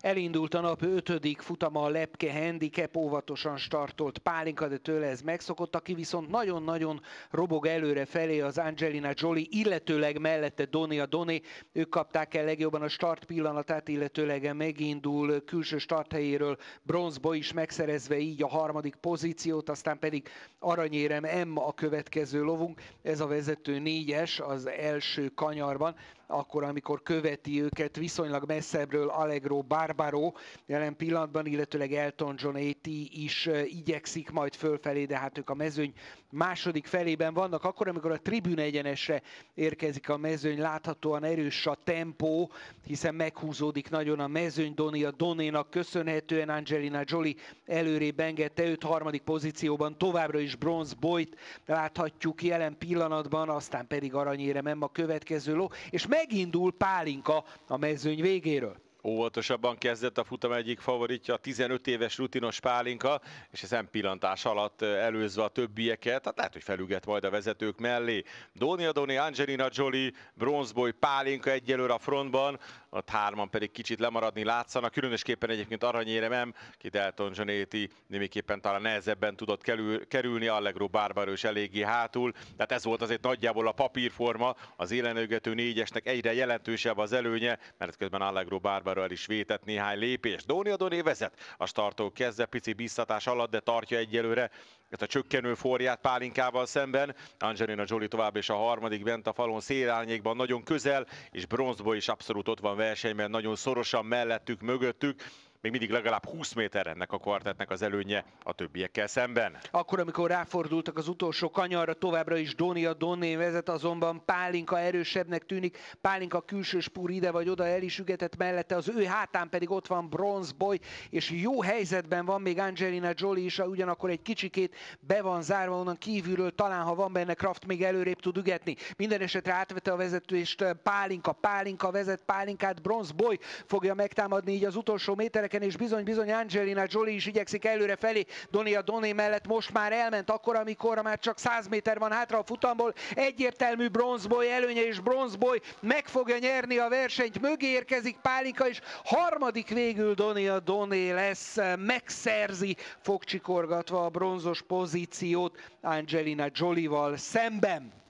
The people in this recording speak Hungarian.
Elindult a nap 5. futama, a Lepke Handicap, óvatosan startolt Pálinka, de tőle ez megszokott, aki viszont nagyon-nagyon robog előre felé az Angelina Jolie, illetőleg mellette Donia Doné. Ők kapták el legjobban a start pillanatát, illetőleg megindul külső starthelyéről bronzba is megszerezve így a 3. pozíciót, aztán pedig aranyérem M a következő lovunk, ez a vezető 4-es az első kanyarban, akkor, amikor követi őket viszonylag messzebbről Allegro Barbaro jelen pillanatban, illetőleg Elton John AT is igyekszik majd fölfelé, de hát ők a mezőny második felében vannak. Akkor, amikor a tribün egyenesre érkezik a mezőny, láthatóan erős a tempó, hiszen meghúzódik nagyon a mezőny. Donia Donénak köszönhetően Angelina Jolie előrébb engedte őt, 3. pozícióban továbbra is Bronze Boyt láthatjuk jelen pillanatban, aztán pedig aranyérem a következő ló, és megindul Pálinka a mezőny végéről. Óvatosabban kezdett a futam egyik favoritja, a 15 éves rutinos Pálinka, és ez pillantás alatt előzve a többieket, hát lehet, hogy felüget majd a vezetők mellé. Donia Doné, Angelina Jolie, Bronze Boy, Pálinka egyelőre a frontban, ott 3-an pedig kicsit lemaradni látszanak, különösképpen egyébként aranyérem M, kit Elton John AT némiképpen talán nehezebben tudott kerülni, Allegro Barbaro is eléggé hátul, tehát ez volt azért nagyjából a papírforma, az élenőgető 4-esnek egyre jelentősebb az előnye, mert közben Allegro Barbaro el is vétett néhány lépést. Donia Doné vezet a starttól kezdve, pici bíztatás alatt, de tartja egyelőre ezt a csökkenő forját Pálinkával szemben. Angelina Jolie tovább és a 3. bent a falon szélárnyékban nagyon közel, és Bronze Boy is abszolút ott van versenyben, nagyon szorosan mellettük, mögöttük. Még mindig legalább 20 méter ennek a kvartettnek az előnye a többiekkel szemben. Akkor, amikor ráfordultak az utolsó kanyarra, továbbra is Donia Doné vezet, azonban Pálinka erősebbnek tűnik. Pálinka külső spúr ide vagy oda el is ügetett mellette, az ő hátán pedig ott van Bronze Boy, és jó helyzetben van még Angelina Jolie is, ugyanakkor egy kicsikét be van zárva onnan kívülről, talán ha van benne kraft, még előrébb tud ügetni. Minden esetre átvette a vezetést Pálinka vezet Pálinkát, Bronze Boy fogja megtámadni így az utolsó méterek, és bizony Angelina Jolie is igyekszik előre felé Donia Doné mellett, most már elment akkor, amikor már csak 100 méter van hátra a futamból. Egyértelmű Bronze Boy előnye, és Bronze Boy meg fogja nyerni a versenyt, mögé érkezik Pálinka, és 3. végül Donia Doné lesz, megszerzi fogcsikorgatva a bronzos pozíciót Angelina Jolie-val szemben.